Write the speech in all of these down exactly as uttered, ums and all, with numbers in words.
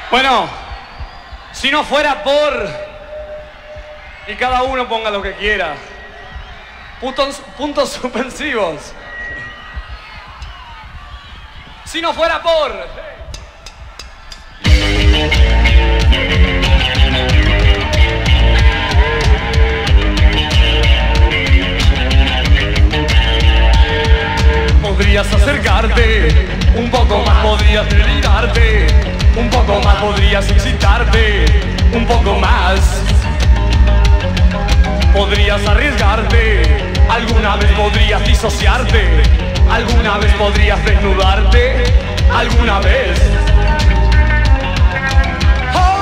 Bueno, si no fuera por... Y cada uno ponga lo que quiera. Puntos, puntos suspensivos. Si no fuera por... Podrías acercarte un poco más, podrías dedicarte un poco más, podrías excitarte un poco más. Podrías arriesgarte, alguna vez podrías disociarte, alguna vez podrías desnudarte, alguna vez. Oh,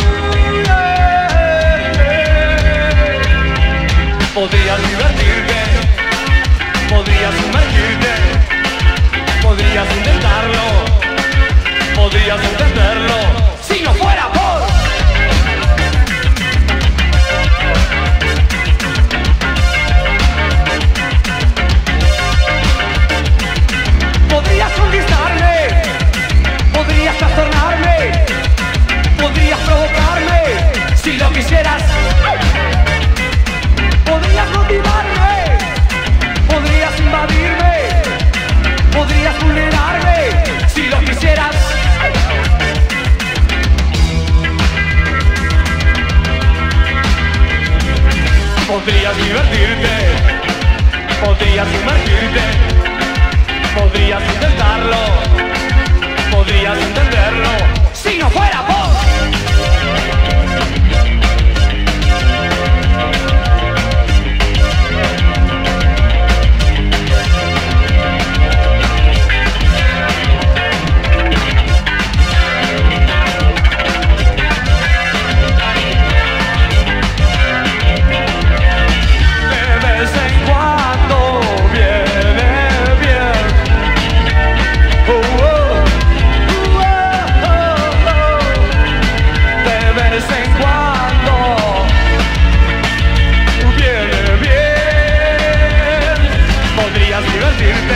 yeah, yeah. Podrías divertirte, podrías sumergirte, podrías intentarlo, podrías entenderlo, si no fuera por... Podrías conquistarme, podrías trastornarme, podrías provocarme, si lo quisieras. Podrías motivarme, podrías invadirme, podrías vulnerarme, si lo quisieras. Podrías divertirte, podrías sumergirte, podrías intentarlo, podrías entenderlo, si no fuera por... Divertirte,